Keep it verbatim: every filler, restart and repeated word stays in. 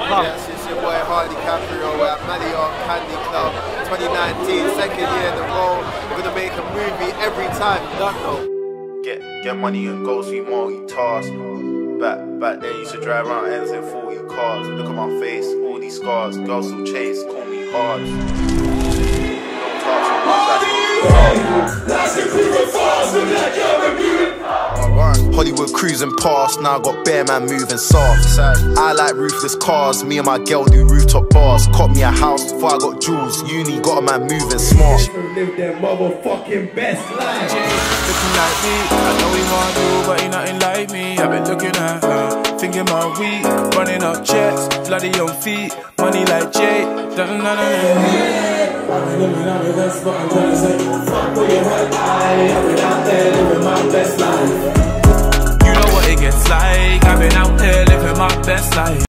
Yes, it's your boy Harley Caprio. We're at Marriott Candy Club twenty nineteen, second year in a row. We're gonna make a movie every time, you don't know. Get get money and go see multitask. Back back there used to drive around ends in forty cars. Look at my face, all these scars. Girls still chase, call me hard. Hollywood cruising past, now I got bear man moving soft. I like roofless cars, me and my girl do rooftop bars. Caught me a house before I got jewels, uni got a man moving smart. Live their motherfucking best life. Looking like me, I know he want you, but he nothing like me. I've been looking at her, thinking my week, running up checks, bloody on feet, money like Jay. Dun, dun, dun, dun. I've been living out with us, but I'm trying to say, fuck with your head high. I've been out there living my best life. You know what it gets like, I've been out there living my best life.